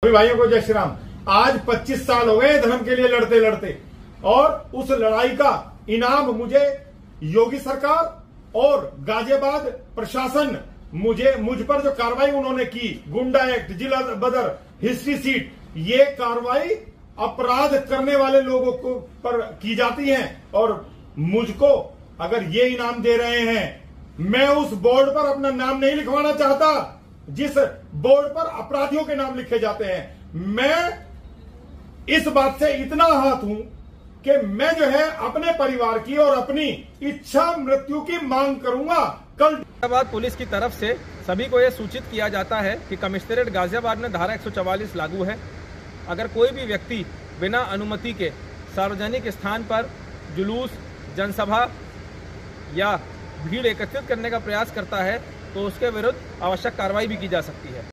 भाइयों को जय श्री राम। आज 25 साल हो गए धर्म के लिए लड़ते लड़ते, और उस लड़ाई का इनाम मुझे योगी सरकार और गाजियाबाद प्रशासन मुझ पर जो कार्रवाई उन्होंने की, गुंडा एक्ट, जिला बदर, हिस्ट्री सीट, ये कार्रवाई अपराध करने वाले लोगों को पर की जाती है। और मुझको अगर ये इनाम दे रहे हैं, मैं उस बोर्ड पर अपना नाम नहीं लिखवाना चाहता जिस बोर्ड पर अपराधियों के नाम लिखे जाते हैं। मैं इस बात से इतना आहत हूं कि मैं जो है अपने परिवार की और अपनी इच्छा मृत्यु की मांग करूंगा। कल गाजियाबाद पुलिस की तरफ से सभी को यह सूचित किया जाता है कि कमिश्नरेट गाजियाबाद में धारा 144 लागू है। अगर कोई भी व्यक्ति बिना अनुमति के सार्वजनिक स्थान पर जुलूस, जनसभा या भीड़ एकत्रित करने का प्रयास करता है तो उसके विरुद्ध आवश्यक कार्रवाई भी की जा सकती है।